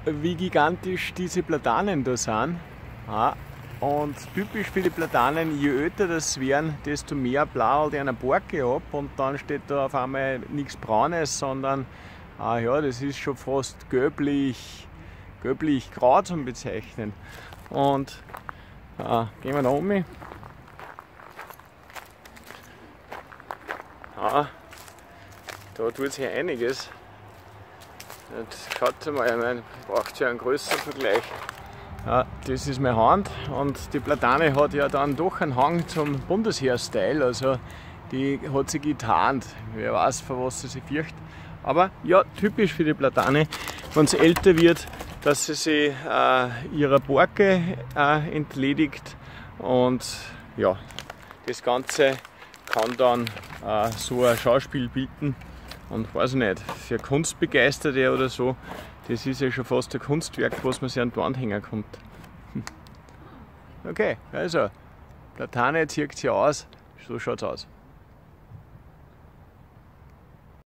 wie gigantisch diese Platanen da sind. Ja. Und typisch für die Platanen, je älter das werden, desto mehr blaut die eine Borke ab und dann steht da auf einmal nichts Braunes, sondern ja, das ist schon fast gelblich-grau zum Bezeichnen. Und gehen wir da um. Ja, da tut sich einiges. Jetzt schaut mal, ich meine, braucht ja einen größeren Vergleich. Ja, das ist meine Hand und die Platane hat ja dann doch einen Hang zum Bundesheer-Style, also die hat sich getarnt. Wer weiß, vor was sie sich fürchtet. Aber ja, typisch für die Platane, wenn sie älter wird, dass sie sich ihrer Borke entledigt und ja, das Ganze kann dann so ein Schauspiel bieten. Und weiß ich nicht, für Kunstbegeisterte oder so, das ist ja schon fast ein Kunstwerk, was man sich an die Wand hängen kann. Okay, also, Platane zieht sie aus, so schaut es aus.